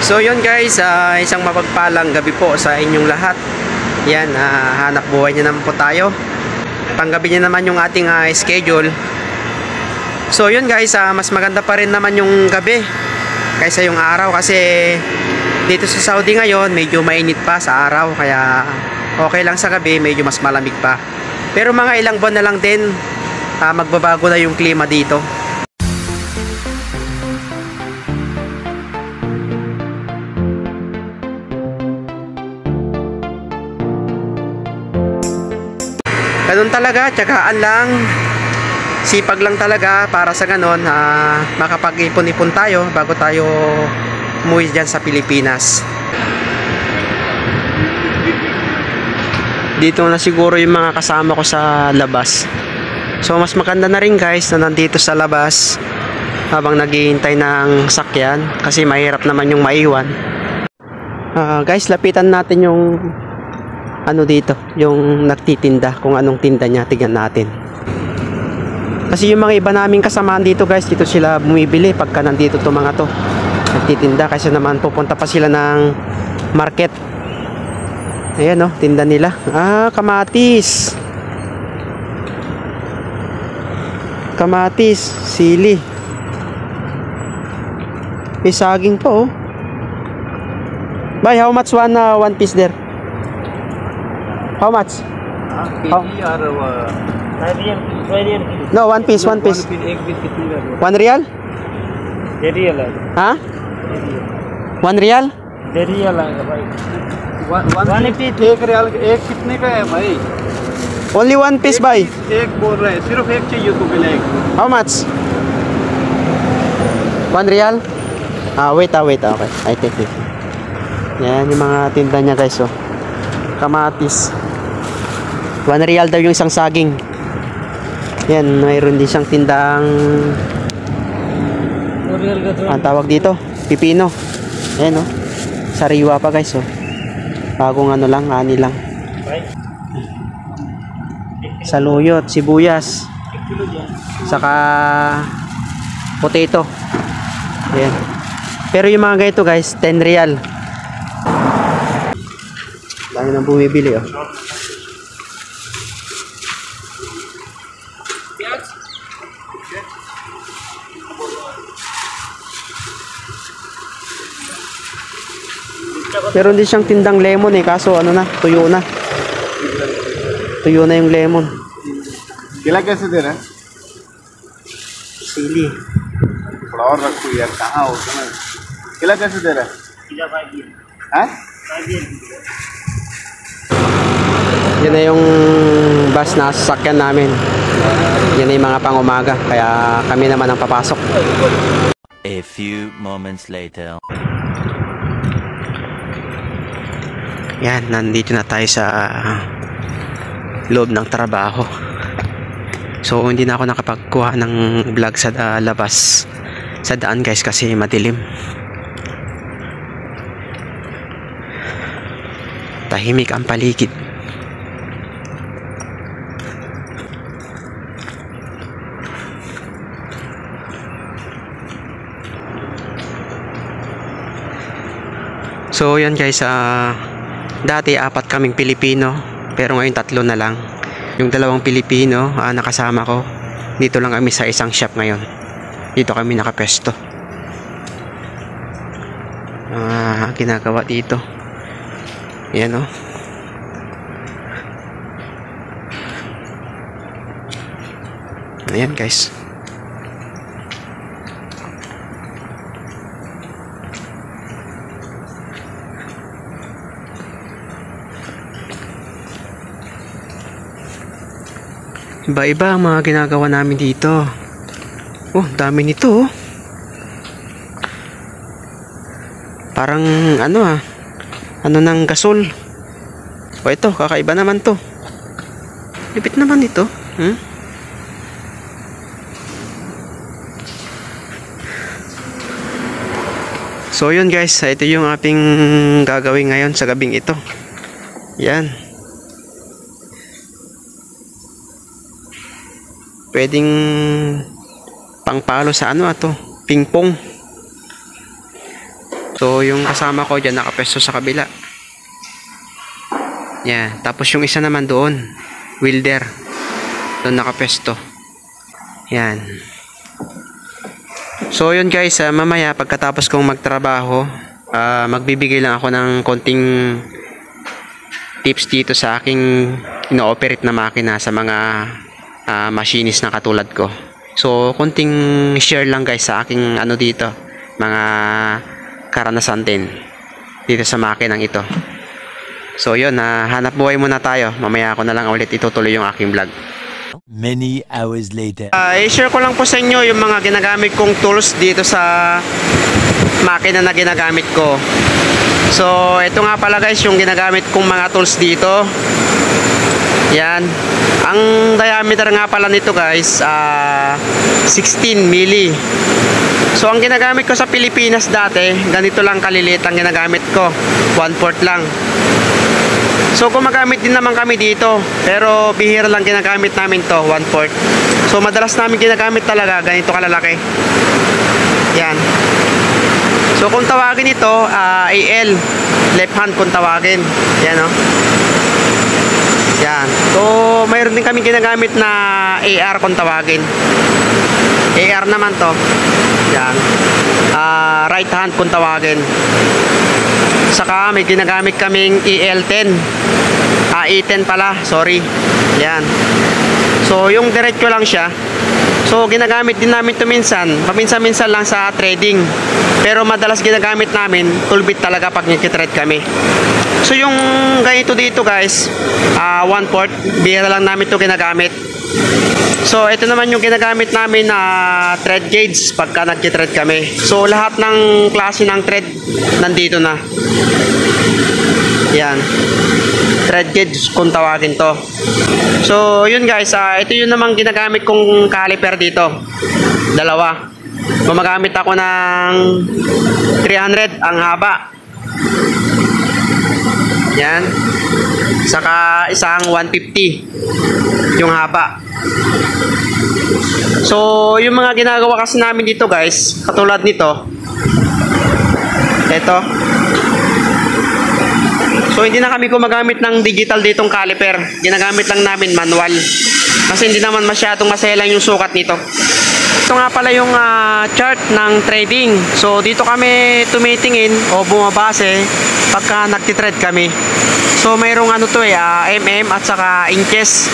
So yun guys, isang mapagpalang gabi po sa inyong lahat. Yan, hanap buhay na naman po tayo. Panggabi na naman yung ating schedule. So yun guys, mas maganda pa rin naman yung gabi kaysa yung araw, kasi dito sa Saudi ngayon medyo mainit pa sa araw, kaya okay lang sa gabi, medyo mas malamig pa. Pero mga ilang buwan na lang din, magbabago na yung klima dito. Ganun talaga, tsagaan lang, sipag lang talaga para sa ganon, makapag-ipon-ipon tayo bago tayo umuwi dyan sa Pilipinas. Dito na siguro yung mga kasama ko sa labas. So mas maganda na rin guys na nandito sa labas habang naghihintay ng sakyan, kasi mahirap naman yung maiwan. Guys, lapitan natin yung ano dito, yung nagtitinda, kung anong tinda niya, tignan natin. Kasi yung mga iba naming kasamaan dito guys, dito sila bumibili pagka nandito to mga to nagtitinda, kasi naman pupunta pa sila ng market. Ayan o, tinda nila. Kamatis, kamatis, sili, may saging po. Bye, how much one piece there? How much? No, one piece. 1 riyal? Huh? 1 riyal? Only 1 piece भाई. How much? 1 riyal? Wait, okay. I take it. Yan yung mga tinda niya guys, oh. Kamatis. 1 riyal daw yung isang saging. Yan, mayroon din siyang tindang, ang tawag dito, pipino. Ayan oh, sariwa pa guys oh. Bagong ano lang, ani lang. Saluyot, sibuyas, saka potato. Ayan. Pero yung mga ganito guys, 10 riyal. Dami nang bumibili oh. Pero hindi siyang tindang lemon kaso ano na, tuyo na. Tuyo na yung lemon. Kila कैसे दे रहे हैं? Sili. थोड़ा और रखो यार, कहाँ हो तुम? किला कैसे दे रहे हैं? किला 5 yen. हाँ? 5 yen. Yan na yung bus na sasakyan namin. Yan na yung mga pang-umaga, kaya kami naman ang papasok. A few moments later. Yan, nandito na tayo sa loob ng trabaho. So hindi na ako nakapagkuha ng vlog sa labas, sa daan guys, kasi madilim. Tahimik ang paligid. So yan guys, dati 4 kaming Pilipino, pero ngayon 3 na lang. Yung 2 Pilipino nakasama ko, dito lang kami sa isang shop ngayon. Dito kami nakapesto. Ginagawa dito, yan oh. Ayan guys. Iba-iba ang mga ginagawa namin dito. Oh, dami nito oh. Parang ano ng gasol. O ito, kakaiba naman to. Lipit naman ito. So yun guys, ito yung ating gagawin ngayon sa gabing ito. Yan. Pwedeng pangpalo sa ano ping pong. So nakapesto. Yung kasama ko dyan nakapesto sa kabila. Yan. Tapos yung isa naman doon, welder. Doon nakapesto. Yan. So yun guys, mamaya pagkatapos kong magtrabaho, magbibigay lang ako ng konting tips dito sa aking ino-operate na makina sa mga machinist na katulad ko. So konting share lang guys sa aking ano dito, mga karanasan din dito sa makinang ito. So yun, hanap buhay muna tayo. Mamaya ako na lang ulit itutuloy yung aking vlog. Many hours later. I-share ko lang po sa inyo yung mga ginagamit kong tools dito sa makina na ginagamit ko. So ito nga pala guys yung ginagamit kong mga tools dito. Yan. Ang diameter nga pala nito guys, 16 milli. So ang ginagamit ko sa Pilipinas dati, ganito lang kaliliit ang ginagamit ko, 1/4 lang. So gumagamit din naman kami dito, pero bihira lang ginagamit namin to, 1/4. So madalas namin ginagamit talaga ganito kalalaki. Yan. So kung tawagin ito, AL, left hand kung tawagin. Yan o. Yan. So mayroon din kami ginagamit na AR kung tawagin. AR naman to. Yan. Right hand kung tawagin. Saka may ginagamit kaming EL10. E10 pala, sorry. Yan. So yung diretso lang siya. So ginagamit din namin ito minsan. Paminsan-minsan lang sa trading. Pero madalas ginagamit namin toolbit talaga pag nagtitrade kami. So yung ganito dito guys, 1/4, bihira lang namin ito ginagamit. So ito naman yung ginagamit namin na thread gauge pagka nagtitrade kami. So lahat ng klase ng thread nandito na. Yan. Thread gauge kung tawagin to. So yun guys, ito yun namang ginagamit kong caliper dito. Dalawa. Gumagamit ako ng 300 ang haba. Yan. Saka isang 150 yung haba. So yung mga ginagawa kasi namin dito guys, katulad nito, ito. So hindi na kami gumagamit ng digital ditong caliper. Ginagamit lang namin manual. Kasi hindi naman masyadong maselang yung sukat nito. Ito nga pala yung chart ng trading. So dito kami tumitingin o bumabase pagka nagtitrade kami. So mayroong ano to mm at saka inches.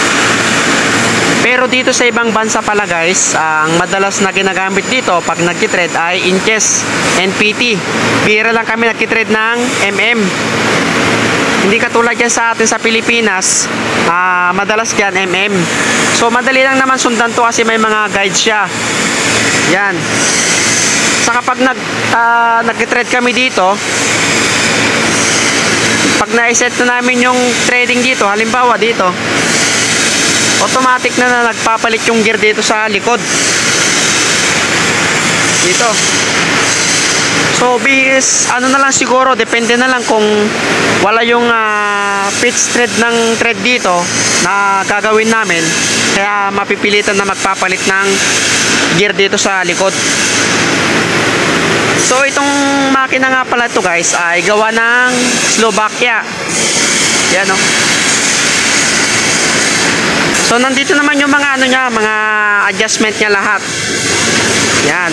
Pero dito sa ibang bansa pala guys, ang madalas na ginagamit dito pag nagtitrade ay inches, NPT. Bira lang kami nagtitrade ng mm. Hindi katulad yan sa atin sa Pilipinas, madalas yan mm. So madali lang naman sundan to kasi may mga guide siya. Yan. Saka pag nagtitrade kami dito, pag na-set na namin yung trading dito, halimbawa dito, automatic na nagpapalit yung gear dito sa likod. Dito. So ano na lang siguro, depende na lang kung wala yung pitch thread ng thread dito na gagawin namin, kaya mapipilitan na magpapalit ng gear dito sa likod. So itong makina nga pala ito guys ay gawa ng Slovakia. Yan o. So nandito naman yung mga ano niya, mga adjustment niya lahat. Yan.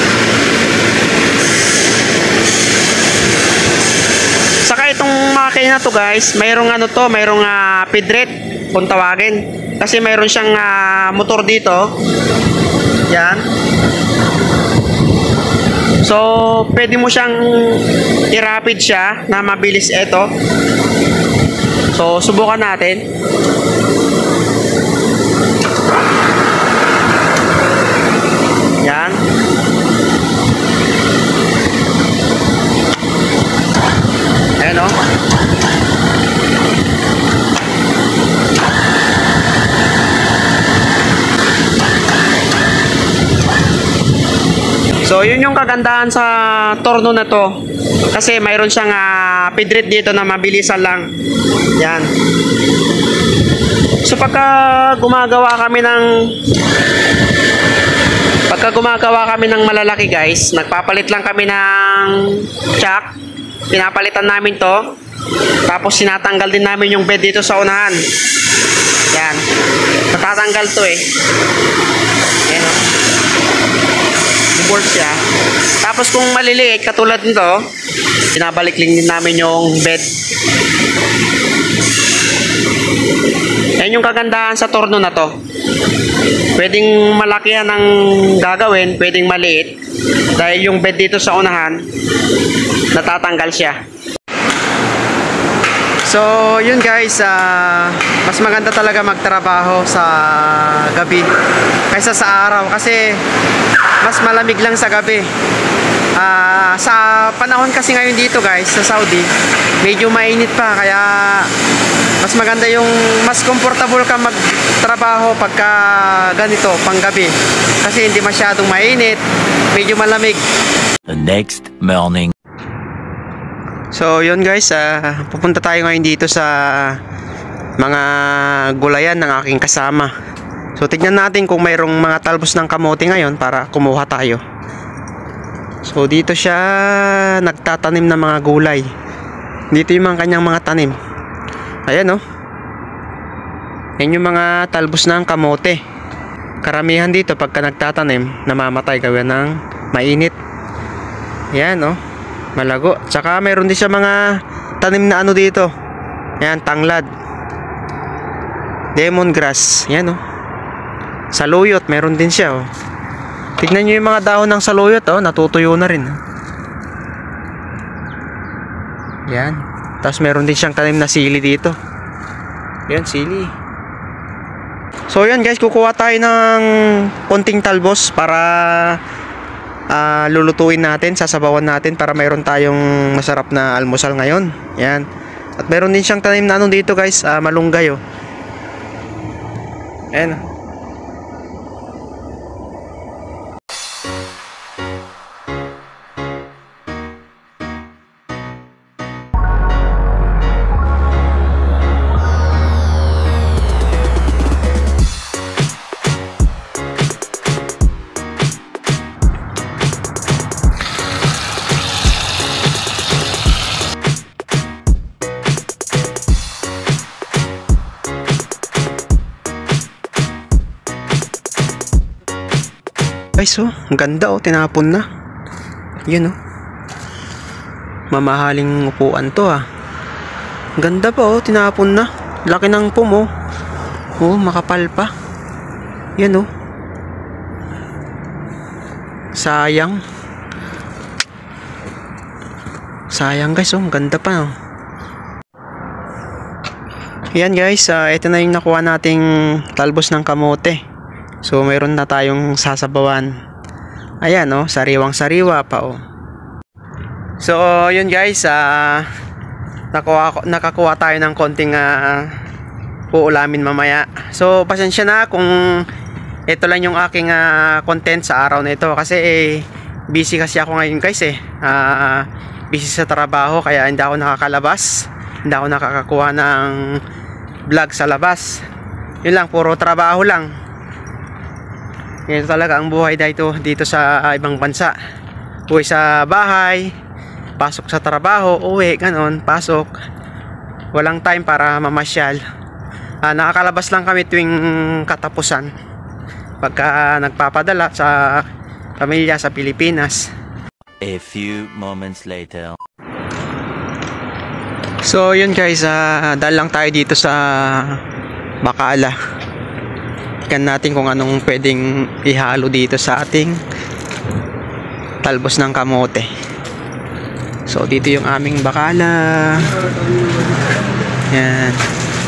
Saka itong makina to guys, mayroong ano to, mayroong feed rate kung tawagin. Kasi mayroon siyang motor dito. Yan. So pwede mo siyang i-rapid siya na mabilis ito. So subukan natin. Yan. Ayan o. So yun yung kagandahan sa torno na to. Kasi mayroon siyang feed rate dito na mabilisan lang. Yan. So pagka gumagawa kami ng pagka gumagawa kami ng malalaki guys, nagpapalit lang kami ng chuck. Pinapalitan namin to. Tapos sinatanggal din namin yung bed dito sa unahan. Yan. Natatanggal to eh. Yan o. Board siya. Tapos kung maliliit, katulad nito, sinabalik din namin yung bed. Yan yung kagandahan sa torno na to. Pwedeng malaki yan ang gagawin, pwedeng maliit. Dahil yung bed dito sa unahan, natatanggal siya. So, yun guys, mas maganda talaga magtrabaho sa gabi kaysa sa araw kasi mas malamig lang sa gabi. Sa panahon kasi ngayon dito guys, sa Saudi, medyo mainit pa kaya mas maganda yung mas comfortable ka magtrabaho pagka ganito, panggabi. Kasi hindi masyadong mainit, medyo malamig. The next morning. So yun guys, pupunta tayo ngayon dito sa mga gulayan ng aking kasama. So tignan natin kung mayroong mga talbos ng kamote ngayon para kumuha tayo. So dito siya nagtatanim ng mga gulay. Dito yung mga kanyang mga tanim. Ayan oh. Yan yung mga talbos ng kamote. Karamihan dito pagka nagtatanim, namamatay gawa ng mainit. Yan oh. Malago. Tsaka mayroon din siya mga tanim na ano dito. Yan, tanglad. Lemongrass. Yan oh. Saluyot, meron din siya oh. Tignan nyo yung mga dahon ng saluyot oh, natutuyo na rin. Yan. Tapos meron din siyang tanim na sili dito. Yan, sili. So yan guys, kukuha tayo ng konting talbos para lulutuin natin, sasabawan natin para mayroon tayong masarap na almusal ngayon. Yan. At meron din siyang tanim na ano dito guys, malunggay oh. Ayan. Guys oh, ang ganda oh, tinapon na. Yun oh. Mamahaling upuan to ah. Ang ganda pa oh, tinapon na. Laki ng pum oh. Oh, makapal pa. Yan oh. Sayang. Sayang guys oh, ang ganda pa oh. Yan guys, ito na yung nakuha nating talbos ng kamote. So mayroon na tayong sasabawan. Ayan oh, sariwang sariwa pa oh. So yun guys, nakakuha tayo ng konting uulamin mamaya. So pasensya na kung ito lang yung aking content sa araw na ito kasi busy kasi ako ngayon guys busy sa trabaho kaya hindi ako nakakalabas, hindi ako nakakakuha ng vlog sa labas. Yun lang, puro trabaho lang. Ito talaga ang buhay dito sa ibang bansa. Uwi sa bahay, pasok sa trabaho, uwi, ganon, pasok. Walang time para mamasyal. Nakakalabas lang kami tuwing katapusan pagka nagpapadala sa pamilya sa Pilipinas. A few moments later. So yun guys, dahil lang tayo dito sa Bacala. Tignan natin kung anong pwedeng ihalo dito sa ating talbos ng kamote. So dito yung aming Bacala. Yan.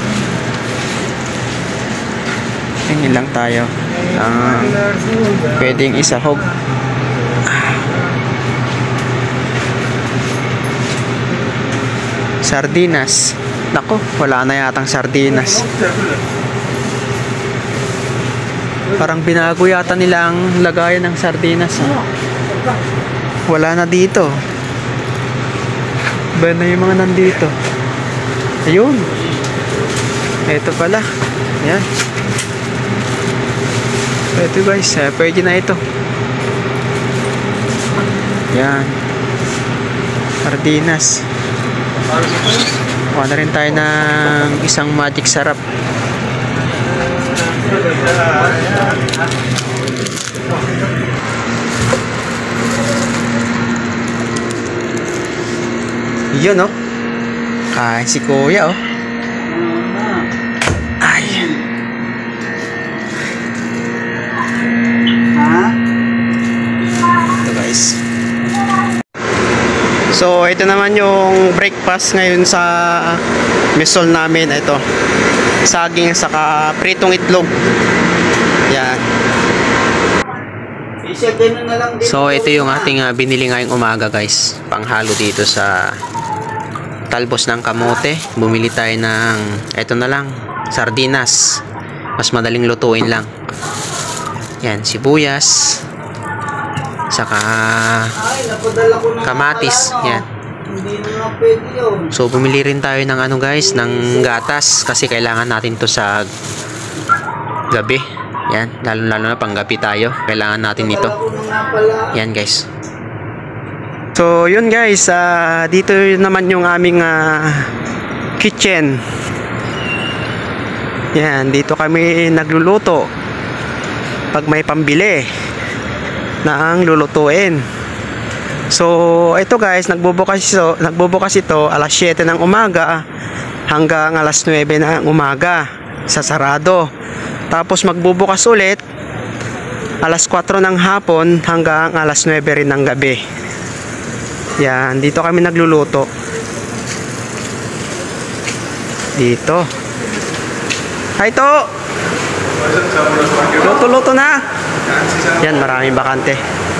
Tingin lang tayo. Pwedeng isahog. Sardinas. Nako, wala na yatang sardinas. Parang binago yata nila ang lagayan ng sardinas. Wala na dito. Ba na yung mga nandito? Ayun. Ito pala. Yan. Ito guys, pwede na ito. Yan. Sardinas. Kuha na rin tayo ng isang magic sarap. Yun, oh. Kain si kuya, oh. Ay. Ito, guys. So, ito naman yung breakfast ngayon sa mesol namin. Ito. Saging saka pritong itlog. Yan. So, ito yung ating binili ngayong umaga, guys. Panghalo dito sa talbos ng kamote. Bumili tayo ng ito na lang, sardinas. Mas madaling lutuin lang. Yan, sibuyas. Saka kamatis. Yan. So, bumili rin tayo ng ano, guys, ng gatas kasi kailangan natin to sa gabi. Yan, lalo na panggabi tayo. Kailangan natin nito. Yan, guys. So, yun, guys. Dito naman yung aming kitchen. Yan, dito kami nagluluto pag may pambili na ang lulutuin. So, ito, guys, nagbubukas ito alas 7 ng umaga hanggang alas 9 ng umaga sa sarado. Tapos magbubukas ulit alas 4 ng hapon hanggang alas 9 rin ng gabi. Yan, dito kami nagluluto. Dito. Hi to. Luto-luto na. Yan, maraming bakante.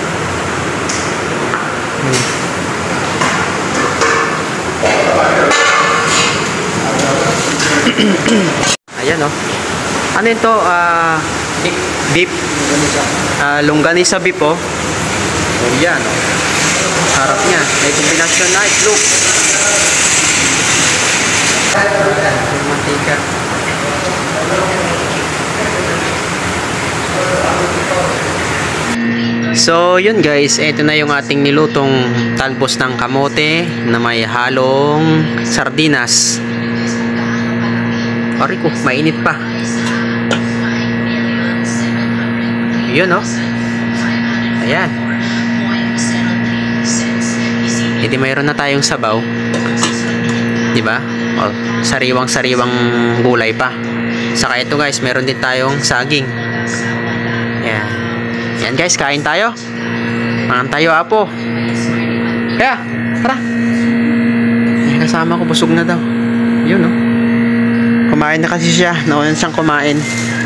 Ayan, oh. Ano ito? Beef. Longganisa beef, oh. Oh, yan, oh. Harap niya. May kombinasyon na itlog. Mantika. So, yun, guys. Ito na yung ating nilutong talbos ng kamote na may halong sardinas. Pari ko, mainit pa. Yun, oh. Ayan. Hindi mayroon na tayong sabaw. Diba? O, sariwang-sariwang gulay pa. Saka ito, guys, meron din tayong saging. Ayan. Ayan, guys, kain tayo. Mangan tayo, apo. Kaya, tara. Ay, kasama ko, busog na daw. Yun, oh. Kumain na kasi siya. Naunan siyang kumain.